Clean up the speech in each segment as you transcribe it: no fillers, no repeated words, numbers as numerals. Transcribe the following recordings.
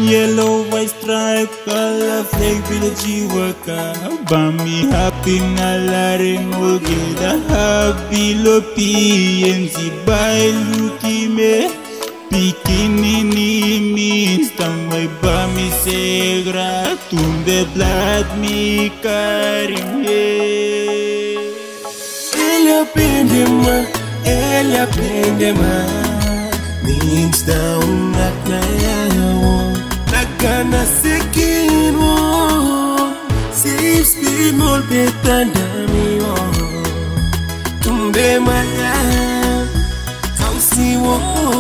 yellow, white stripe, color flag, village worker. Bami happy nalaring ogeda happy lo PNG by Luki me. Pikinini means tamay bami segra tumbe blood mi karim ye. Ella pendema means down at nayawo nagana sekin wo safe speed more better than me wo tumbe maya kausi wo.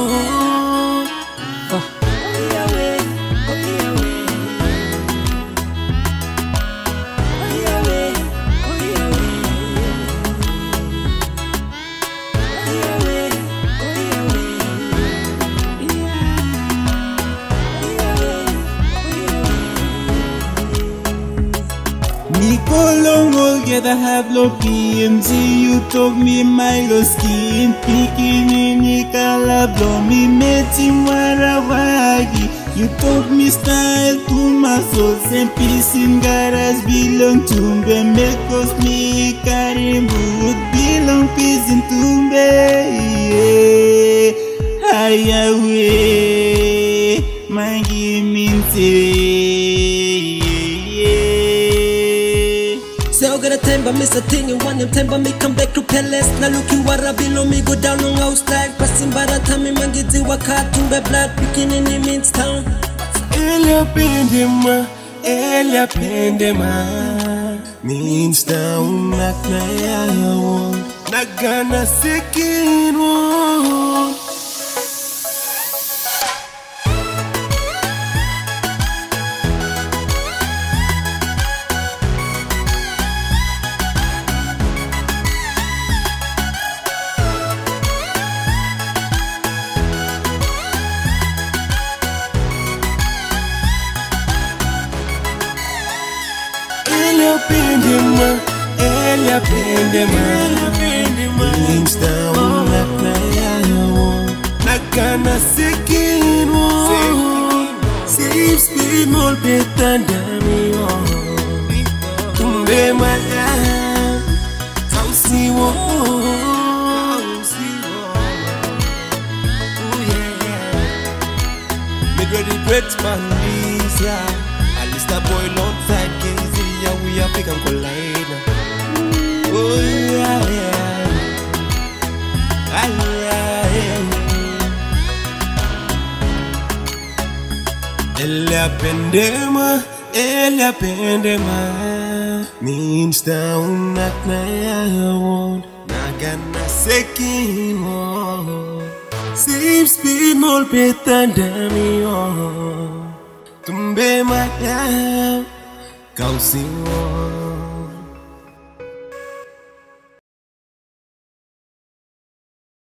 Nikolongo get a have low PNG. You told me my low skin. Pikinini kala blow me meeting warawagi. You told me style to my soul. Same piece in garage belong to me. Make us me karimbu belong peace in tumbe. Highway Mangi Minj. Say I got a time but miss a thing and one time but me come back to palace. Now looking what I below me go down on house like passing by the time me Mangi waka tumbe blood beginning in Minj town. Ella pendema Minj town nak na yawo nagana sekin wo. Ella pendema Minj town nak na yawo nagana sekin wo safe speed more better than me wo tumbe maya kausi wo. Me Dredii great man is yeah. Alista boy long side Kayzen, yeah we are big and collide. Oh yeah yeah, Ella pendema Minj town nak na yawo nagana sekin wo safe speed more better than me wo tumbe maya kausi wo.